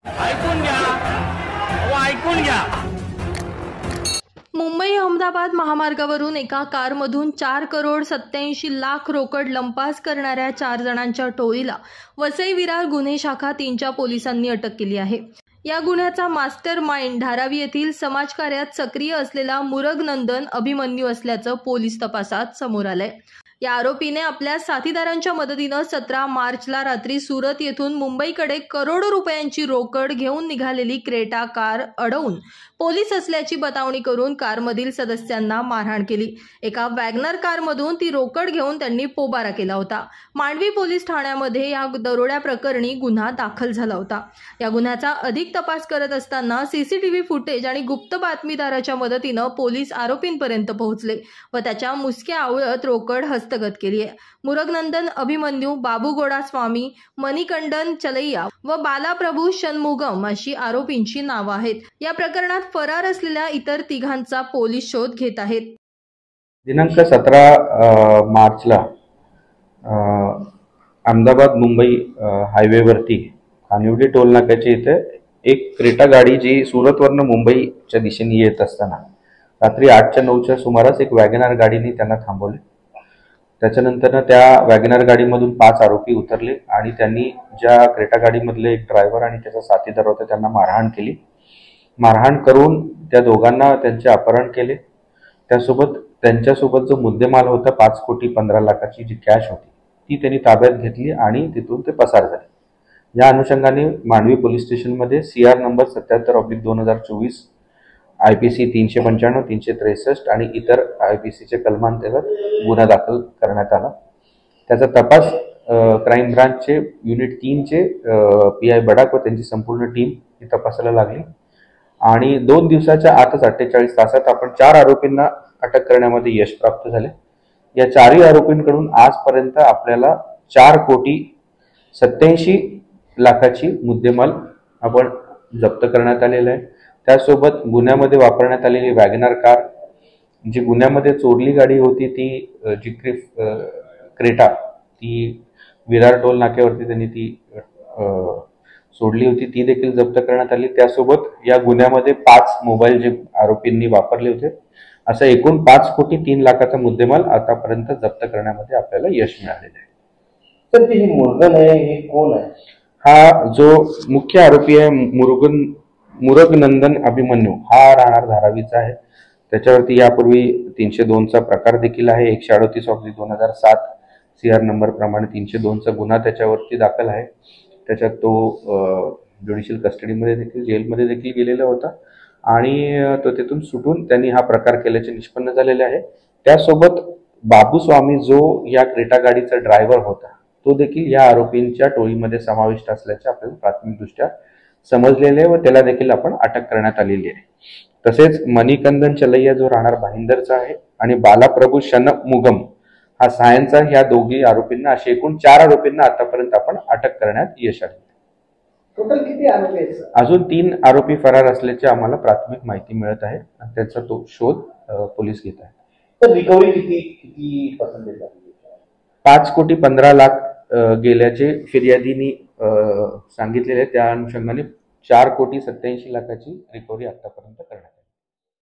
ऐकून घ्या, ऐकून घ्या। मुंबई अहमदाबाद महामार्गावरून एका कारमधून 4,87,00,000 रोकड लंपास करणाऱ्या 4 जणांच्या टोळीला वसई विरार गुन्हे शाखा 3च्या पोलिसांनी अटक केली आहे। या गुन्ह्याचा मास्टर माइंड धारावी येथील समाजकार्यात सक्रिय असलेला मुरगनंदन अभिमन्यू असल्याचं पोलीस तपासात समोर आलंय। या आरोपीने आपल्या साथीदारांच्या मदतीने 17 मार्चला रात्री सुरत येथून मुंबईकडे करोडो रुपयांची रोकड घेऊन निघालेली क्रेटा कार अडवून पोलीस असल्याची बतावणी करून कारमधील सदस्यांना मारहाण केली। एका वॅगनर कारमधून ती रोकड घेऊन त्यांनी पोबारा केला होता। मांडवी पोलीस ठाण्यामध्ये या दरोड्या प्रकरणी गुन्हा दाखल झाला होता। या गुन्ह्याचा अधिक तपास करत असताना सीसीटीव्ही फुटेज आणि गुप्त बातमीदाराच्या मदतीने पोलीस आरोपींपर्यंत पोहोचले व त्याच्या मुसक्या आवळत रोकड हस्तगत केली आहे। मुरगनंदन अभिमन्यू, बाबू गोडा स्वामी, मणिकंडन चलैया व बालाप्रभू षणमुगम अशी आरोपींची नावे आहेत। या प्रकरणात फरार असलेल्या इतर तिघांचा पोलीस शोध घेत आहेत। दिनांक 17 मार्चला अहमदाबाद मुंबई हायवेवरती कानिवडी टोल नाक्याच्या इथे एक क्रेटा गाडी जी सुरतवरून मुंबईच्या दिशेने येत असताना रात्री 8च्या 9च्या सुमारास एक वॅगनर गाडीने त्यांना थांबवले। त्याच्यानंतर त्या वॅगनर गाडीमधून 5 आरोपी उतरले आणि त्यांनी ज्या क्रेटा गाडीमधले एक ड्रायव्हर आणि त्याचा साथीदार होता त्यांना मारहाण केली। मारहाण करून त्या दोघांना त्यांचे अपहरण केले। त्यासोबत त्यांच्यासोबत जो मुद्देमाल होता 5,15,00,000ची जी कॅश होती ती त्यांनी ताब्यात घेतली आणि तिथून ते पसार झाले। या अनुषंगाने मांडवी पोलीस स्टेशनमध्ये CR नंबर 77/2024 IPC 395, 363 आणि इतर IPCचे कलमांतर्गत गुन्हा दाखल करण्यात आला। त्याचा तपास क्राईम ब्रांचचे युनिट 3चे PI बडाक व त्यांची संपूर्ण टीम ही तपासायला लागली आणि 2 दिवसाच्या आतच 48 तासात आपण 4 आरोपींना अटक करण्यामध्ये यश प्राप्त झाले। या 4ही आरोपींकडून आजपर्यंत आपल्याला 4,87,00,000ची मुद्देमाल आपण जप्त करण्यात आलेला आहे। त्यासोबत गुन्ह्यामध्ये वापरण्यात आलेली वॅगनर कार, जी गुन्ह्यामध्ये चोरली गाडी होती ती जी क्रेटा ती विरार टोल नाक्यावरती त्यांनी ती सोडली होती ती देखील जप्त करण्यात आली। त्यासोबत या गुन्ह्यामध्ये 5 मोबाईल जे आरोपींनी वापरले होते असा एकूण 5,03,00,000चा मुद्देमाल आतापर्यंत जप्त करण्यामध्ये आपल्याला यश मिळालेले आहे। तर ही मुरगन आहे, हे कोण आहे? हा जो मुख्य आरोपी आहे मुरगनंदन अभिमन्यू हा राहणार धारावीचा आहे। त्याच्यावरती यापूर्वी 302चा प्रकार देखील आहे। 138/2007 CR नंबर प्रमाणे 302चा गुन्हा त्याच्यावरती दाखल आहे। त्याच्यात तो ज्युडिशियल कस्टडीमध्ये देखील जेलमध्ये देखील गेलेला होता आणि तो तिथून सुटून त्यांनी हा प्रकार केल्याचे निष्पन्न झालेले आहे। त्यासोबत बाबू स्वामी जो या क्रेटा गाडीचा ड्रायव्हर होता तो देखील या आरोपींच्या टोळीमध्ये समाविष्ट असल्याचे आपल्याला प्राथमिकदृष्ट्या समजलेले व त्याला देखील आपण अटक करण्यात आलेली आहे। तसेच मणिकंदन चलैया जो राहणार भाईंदरचा आहे आणि बालाप्रभू षणमुगम हा सायनचा, ह्या दोघी आरोपींना असे एकूण 4 आरोपींना आतापर्यंत आपण अटक करण्यात यश आले। टोटल किती आरोपी आहेत? अजून 3 आरोपी फरार असल्याची आम्हाला प्राथमिक माहिती मिळत आहे आणि त्याचा तो शोध पोलीस घेत आहेत। तर रिकव्हरी किती पर्सेंटेज झाली? 5,15,00,000 गेल्याचे फिर्यादींनी सांगितलेले, त्या अनुषंगाने 4,87,00,000ची रिकव्हरी आतापर्यंत करण्यात आली।